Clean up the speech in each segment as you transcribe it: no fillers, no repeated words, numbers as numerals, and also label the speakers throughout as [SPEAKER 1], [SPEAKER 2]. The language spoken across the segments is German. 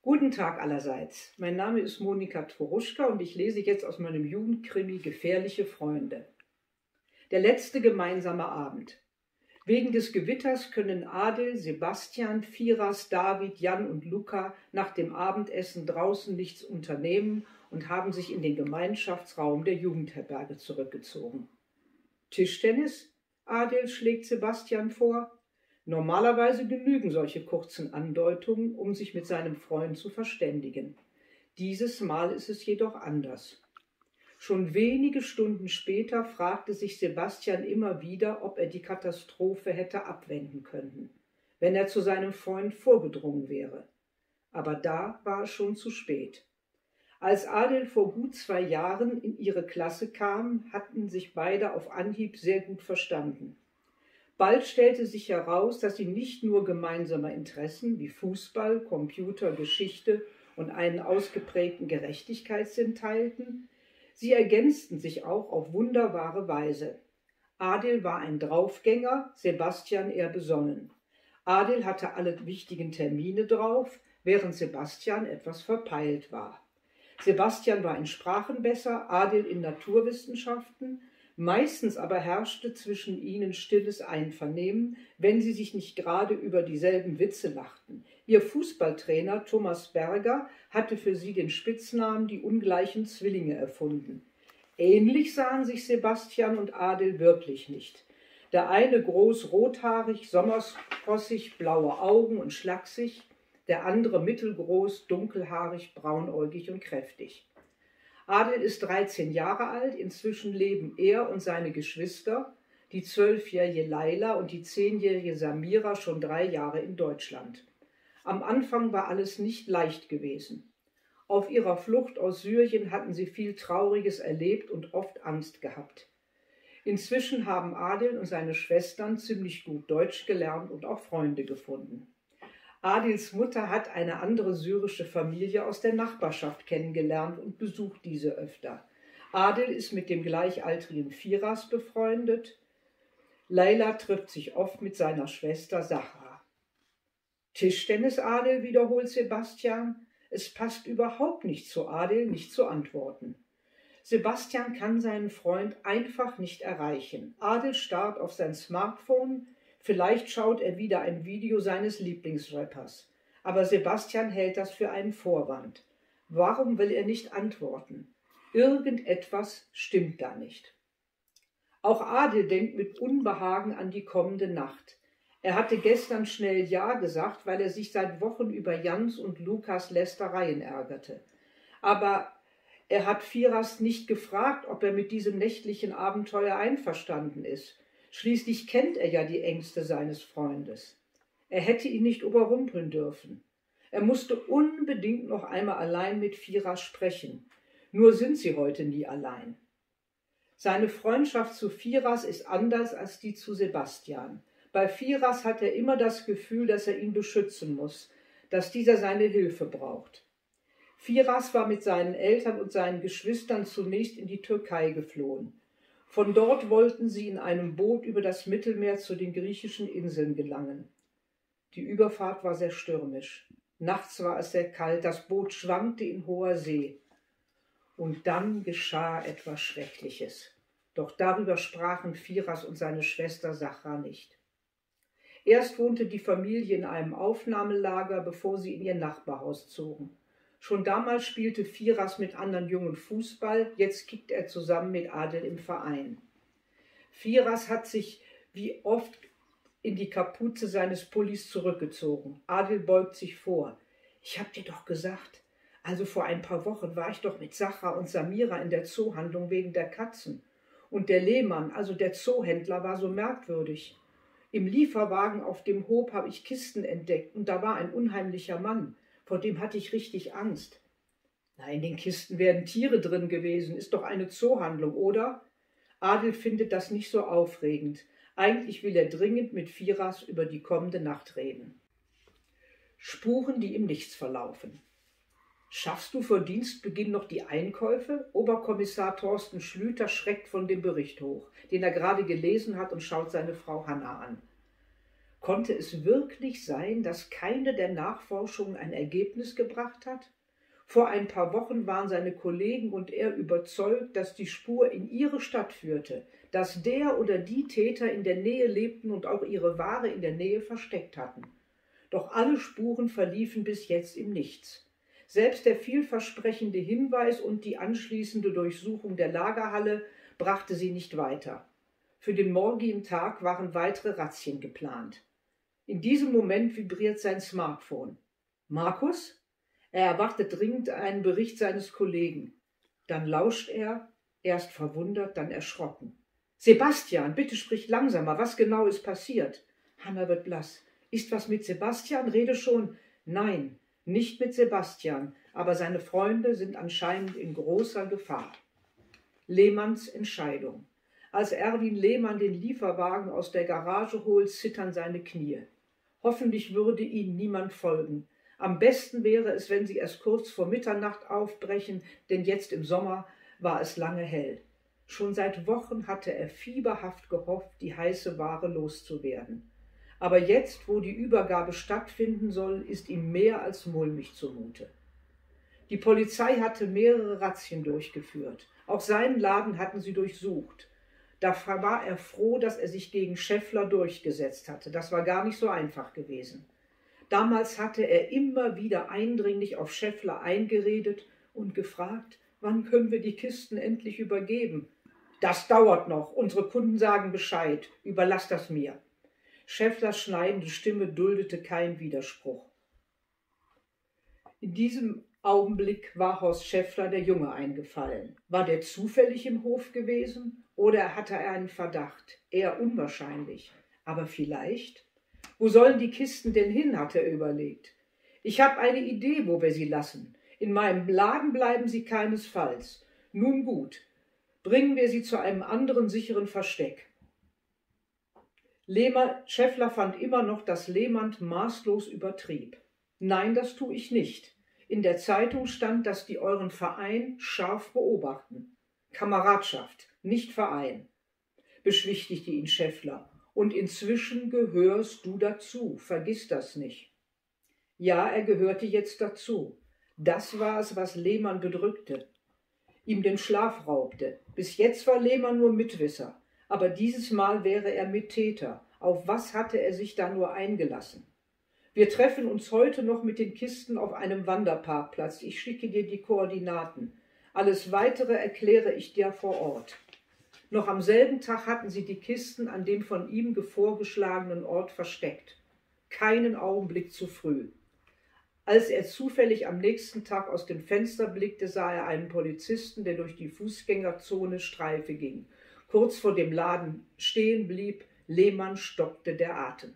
[SPEAKER 1] Guten Tag allerseits. Mein Name ist Monika Tworuschka und ich lese jetzt aus meinem Jugendkrimi Gefährliche Freunde. Der letzte gemeinsame Abend. Wegen des Gewitters können Adel, Sebastian, Firas, David, Jan und Luca nach dem Abendessen draußen nichts unternehmen und haben sich in den Gemeinschaftsraum der Jugendherberge zurückgezogen. Tischtennis? Adel schlägt Sebastian vor. Normalerweise genügen solche kurzen Andeutungen, um sich mit seinem Freund zu verständigen. Dieses Mal ist es jedoch anders. Schon wenige Stunden später fragte sich Sebastian immer wieder, ob er die Katastrophe hätte abwenden können, wenn er zu seinem Freund vorgedrungen wäre. Aber da war es schon zu spät. Als Adel vor gut 2 Jahren in ihre Klasse kam, hatten sich beide auf Anhieb sehr gut verstanden. Bald stellte sich heraus, dass sie nicht nur gemeinsame Interessen wie Fußball, Computer, Geschichte und einen ausgeprägten Gerechtigkeitssinn teilten, sie ergänzten sich auch auf wunderbare Weise. Adel war ein Draufgänger, Sebastian eher besonnen. Adel hatte alle wichtigen Termine drauf, während Sebastian etwas verpeilt war. Sebastian war in Sprachen besser, Adel in Naturwissenschaften. Meistens aber herrschte zwischen ihnen stilles Einvernehmen, wenn sie sich nicht gerade über dieselben Witze lachten. Ihr Fußballtrainer Thomas Berger hatte für sie den Spitznamen die ungleichen Zwillinge erfunden. Ähnlich sahen sich Sebastian und Adel wirklich nicht. Der eine groß rothaarig, sommersprossig, blaue Augen und schlaksig, der andere mittelgroß, dunkelhaarig, braunäugig und kräftig. Adel ist 13 Jahre alt, inzwischen leben er und seine Geschwister, die 12-jährige Laila und die 10-jährige Samira, schon 3 Jahre in Deutschland. Am Anfang war alles nicht leicht gewesen. Auf ihrer Flucht aus Syrien hatten sie viel Trauriges erlebt und oft Angst gehabt. Inzwischen haben Adel und seine Schwestern ziemlich gut Deutsch gelernt und auch Freunde gefunden. Adils Mutter hat eine andere syrische Familie aus der Nachbarschaft kennengelernt und besucht diese öfter. Adel ist mit dem gleichaltrigen Firas befreundet. Laila trifft sich oft mit seiner Schwester Sahra. Tischtennis, Adel, wiederholt Sebastian. Es passt überhaupt nicht zu Adel, nicht zu antworten. Sebastian kann seinen Freund einfach nicht erreichen. Adel starrt auf sein Smartphone. Vielleicht schaut er wieder ein Video seines Lieblingsrappers. Aber Sebastian hält das für einen Vorwand. Warum will er nicht antworten? Irgendetwas stimmt da nicht. Auch Adel denkt mit Unbehagen an die kommende Nacht. Er hatte gestern schnell Ja gesagt, weil er sich seit Wochen über Jans und Lukas Lästereien ärgerte. Aber er hat Firas nicht gefragt, ob er mit diesem nächtlichen Abenteuer einverstanden ist. Schließlich kennt er ja die Ängste seines Freundes. Er hätte ihn nicht überrumpeln dürfen. Er musste unbedingt noch einmal allein mit Firas sprechen. Nur sind sie heute nie allein. Seine Freundschaft zu Firas ist anders als die zu Sebastian. Bei Firas hat er immer das Gefühl, dass er ihn beschützen muss, dass dieser seine Hilfe braucht. Firas war mit seinen Eltern und seinen Geschwistern zunächst in die Türkei geflohen. Von dort wollten sie in einem Boot über das Mittelmeer zu den griechischen Inseln gelangen. Die Überfahrt war sehr stürmisch. Nachts war es sehr kalt, das Boot schwankte in hoher See. Und dann geschah etwas Schreckliches. Doch darüber sprachen Firas und seine Schwester Sahra nicht. Erst wohnte die Familie in einem Aufnahmelager, bevor sie in ihr Nachbarhaus zogen. Schon damals spielte Firas mit anderen Jungen Fußball, jetzt kickt er zusammen mit Adel im Verein. Firas hat sich wie oft in die Kapuze seines Pullis zurückgezogen. Adel beugt sich vor. Ich hab dir doch gesagt, also vor ein paar Wochen war ich doch mit Sahra und Samira in der Zoohandlung wegen der Katzen. Und der Lehmann, also der Zoohändler, war so merkwürdig. Im Lieferwagen auf dem Hof habe ich Kisten entdeckt und da war ein unheimlicher Mann. Vor dem hatte ich richtig Angst. Na, in den Kisten wären Tiere drin gewesen, ist doch eine Zoohandlung, oder? Adel findet das nicht so aufregend. Eigentlich will er dringend mit Firas über die kommende Nacht reden. Spuren, die im Nichts verlaufen. Schaffst du vor Dienstbeginn noch die Einkäufe? Oberkommissar Thorsten Schlüter schreckt von dem Bericht hoch, den er gerade gelesen hat, und schaut seine Frau Hanna an. Konnte es wirklich sein, dass keine der Nachforschungen ein Ergebnis gebracht hat? Vor ein paar Wochen waren seine Kollegen und er überzeugt, dass die Spur in ihre Stadt führte, dass der oder die Täter in der Nähe lebten und auch ihre Ware in der Nähe versteckt hatten. Doch alle Spuren verliefen bis jetzt im Nichts. Selbst der vielversprechende Hinweis und die anschließende Durchsuchung der Lagerhalle brachte sie nicht weiter. Für den morgigen Tag waren weitere Razzien geplant. In diesem Moment vibriert sein Smartphone. Markus? Er erwartet dringend einen Bericht seines Kollegen. Dann lauscht er, erst verwundert, dann erschrocken. Sebastian, bitte sprich langsamer. Was genau ist passiert? Hanna wird blass. Ist was mit Sebastian? Rede schon. Nein, nicht mit Sebastian, aber seine Freunde sind anscheinend in großer Gefahr. Lehmanns Entscheidung. Als Erwin Lehmann den Lieferwagen aus der Garage holt, zittern seine Knie. Hoffentlich würde ihnen niemand folgen. Am besten wäre es, wenn sie erst kurz vor Mitternacht aufbrechen, denn jetzt im Sommer war es lange hell. Schon seit Wochen hatte er fieberhaft gehofft, die heiße Ware loszuwerden. Aber jetzt, wo die Übergabe stattfinden soll, ist ihm mehr als mulmig zumute. Die Polizei hatte mehrere Razzien durchgeführt. Auch seinen Laden hatten sie durchsucht. Da war er froh, dass er sich gegen Schäffler durchgesetzt hatte. Das war gar nicht so einfach gewesen. Damals hatte er immer wieder eindringlich auf Schäffler eingeredet und gefragt, wann können wir die Kisten endlich übergeben? Das dauert noch, unsere Kunden sagen Bescheid, überlass das mir. Schäfflers schneidende Stimme duldete keinen Widerspruch. In diesem Augenblick war Horst Schäffler der Junge eingefallen. War der zufällig im Hof gewesen oder hatte er einen Verdacht? Eher unwahrscheinlich. Aber vielleicht? Wo sollen die Kisten denn hin, hat er überlegt. Ich habe eine Idee, wo wir sie lassen. In meinem Laden bleiben sie keinesfalls. Nun gut, bringen wir sie zu einem anderen sicheren Versteck. Schäffler fand immer noch, dass Lehmann maßlos übertrieb. Nein, das tue ich nicht. In der Zeitung stand, dass die euren Verein scharf beobachten. Kameradschaft, nicht Verein, beschwichtigte ihn Schäffler. Und inzwischen gehörst du dazu, vergiss das nicht. Ja, er gehörte jetzt dazu. Das war es, was Lehmann bedrückte, ihm den Schlaf raubte. Bis jetzt war Lehmann nur Mitwisser, aber dieses Mal wäre er Mittäter. Auf was hatte er sich da nur eingelassen? Wir treffen uns heute noch mit den Kisten auf einem Wanderparkplatz. Ich schicke dir die Koordinaten. Alles Weitere erkläre ich dir vor Ort. Noch am selben Tag hatten sie die Kisten an dem von ihm vorgeschlagenen Ort versteckt. Keinen Augenblick zu früh. Als er zufällig am nächsten Tag aus dem Fenster blickte, sah er einen Polizisten, der durch die Fußgängerzone Streife ging. Kurz vor dem Laden stehen blieb, Lehmann stockte der Atem.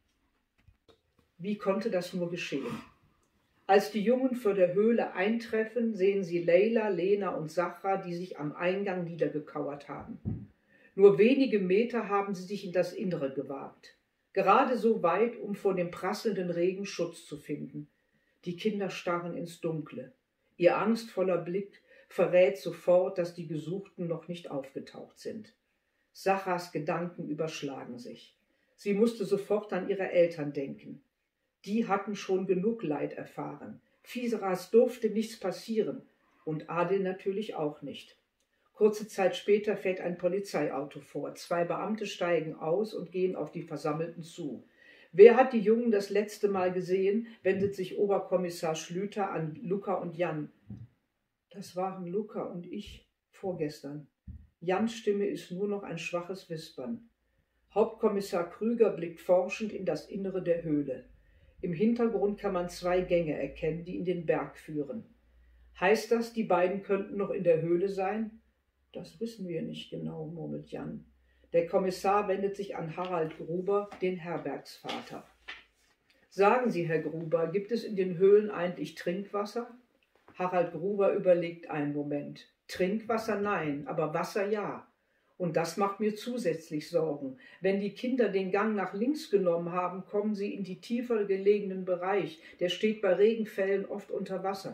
[SPEAKER 1] Wie konnte das nur geschehen? Als die Jungen vor der Höhle eintreffen, sehen sie Leila, Lena und Sachra, die sich am Eingang niedergekauert haben. Nur wenige Meter haben sie sich in das Innere gewagt. Gerade so weit, um vor dem prasselnden Regen Schutz zu finden. Die Kinder starren ins Dunkle. Ihr angstvoller Blick verrät sofort, dass die Gesuchten noch nicht aufgetaucht sind. Sachras Gedanken überschlagen sich. Sie musste sofort an ihre Eltern denken. Die hatten schon genug Leid erfahren. Fiseras durfte nichts passieren und Adel natürlich auch nicht. Kurze Zeit später fährt ein Polizeiauto vor. 2 Beamte steigen aus und gehen auf die Versammelten zu. Wer hat die Jungen das letzte Mal gesehen, wendet sich Oberkommissar Schlüter an Luca und Jan. Das waren Luca und ich vorgestern. Jans Stimme ist nur noch ein schwaches Wispern. Hauptkommissar Krüger blickt forschend in das Innere der Höhle. Im Hintergrund kann man 2 Gänge erkennen, die in den Berg führen. Heißt das, die beiden könnten noch in der Höhle sein? Das wissen wir nicht genau, murmelt Jan. Der Kommissar wendet sich an Harald Gruber, den Herbergsvater. Sagen Sie, Herr Gruber, gibt es in den Höhlen eigentlich Trinkwasser? Harald Gruber überlegt einen Moment. Trinkwasser nein, aber Wasser ja. Und das macht mir zusätzlich Sorgen. Wenn die Kinder den Gang nach links genommen haben, kommen sie in die tiefer gelegenen Bereich. Der steht bei Regenfällen oft unter Wasser.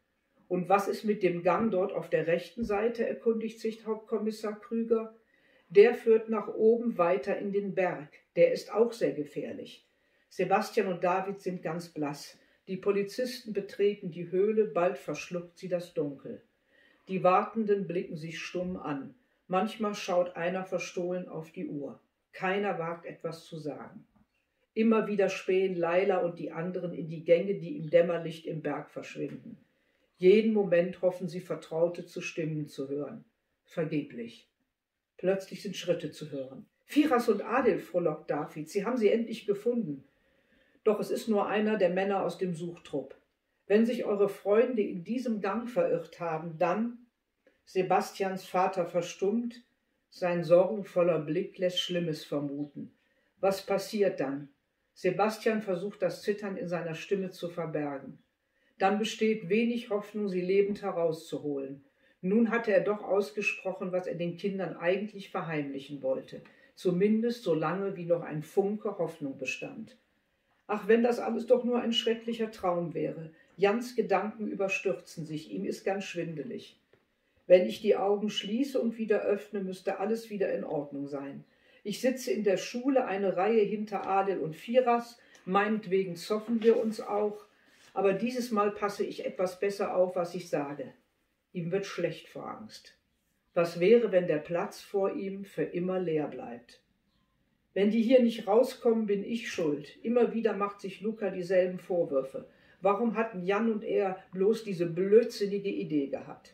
[SPEAKER 1] Und was ist mit dem Gang dort auf der rechten Seite, erkundigt sich Hauptkommissar Krüger. Der führt nach oben weiter in den Berg. Der ist auch sehr gefährlich. Sebastian und David sind ganz blass. Die Polizisten betreten die Höhle, bald verschluckt sie das Dunkel. Die Wartenden blicken sich stumm an. Manchmal schaut einer verstohlen auf die Uhr. Keiner wagt etwas zu sagen. Immer wieder spähen Laila und die anderen in die Gänge, die im Dämmerlicht im Berg verschwinden. Jeden Moment hoffen sie, vertraute Stimmen zu hören. Vergeblich. Plötzlich sind Schritte zu hören. Firas und Adil, frohlockt David, sie haben sie endlich gefunden. Doch es ist nur einer der Männer aus dem Suchtrupp. Wenn sich eure Freunde in diesem Gang verirrt haben, dann... Sebastians Vater verstummt, sein sorgenvoller Blick lässt Schlimmes vermuten. Was passiert dann? Sebastian versucht, das Zittern in seiner Stimme zu verbergen. Dann besteht wenig Hoffnung, sie lebend herauszuholen. Nun hatte er doch ausgesprochen, was er den Kindern eigentlich verheimlichen wollte, zumindest so lange, wie noch ein Funke Hoffnung bestand. Ach, wenn das alles doch nur ein schrecklicher Traum wäre. Jans Gedanken überstürzen sich, ihm ist ganz schwindelig. Wenn ich die Augen schließe und wieder öffne, müsste alles wieder in Ordnung sein. Ich sitze in der Schule, eine Reihe hinter Adil und Firas, meinetwegen zoffen wir uns auch, aber dieses Mal passe ich etwas besser auf, was ich sage. Ihm wird schlecht vor Angst. Was wäre, wenn der Platz vor ihm für immer leer bleibt? Wenn die hier nicht rauskommen, bin ich schuld. Immer wieder macht sich Luca dieselben Vorwürfe. Warum hatten Jan und er bloß diese blödsinnige Idee gehabt?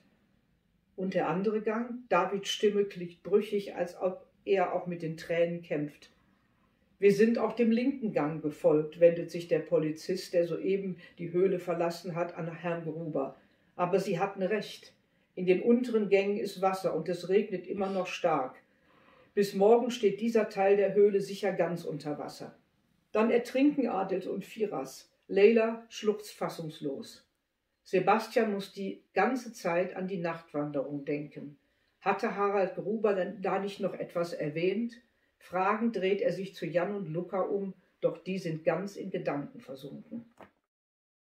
[SPEAKER 1] Und der andere Gang? Davids Stimme klingt brüchig, als ob er auch mit den Tränen kämpft. Wir sind auch dem linken Gang gefolgt, wendet sich der Polizist, der soeben die Höhle verlassen hat, an Herrn Gruber. Aber Sie hatten recht. In den unteren Gängen ist Wasser und es regnet immer noch stark. Bis morgen steht dieser Teil der Höhle sicher ganz unter Wasser. Dann ertrinken Adil und Firas. Leila schluchzt fassungslos. Sebastian muss die ganze Zeit an die Nachtwanderung denken. Hatte Harald Gruber denn da nicht noch etwas erwähnt? Fragend dreht er sich zu Jan und Luca um, doch die sind ganz in Gedanken versunken.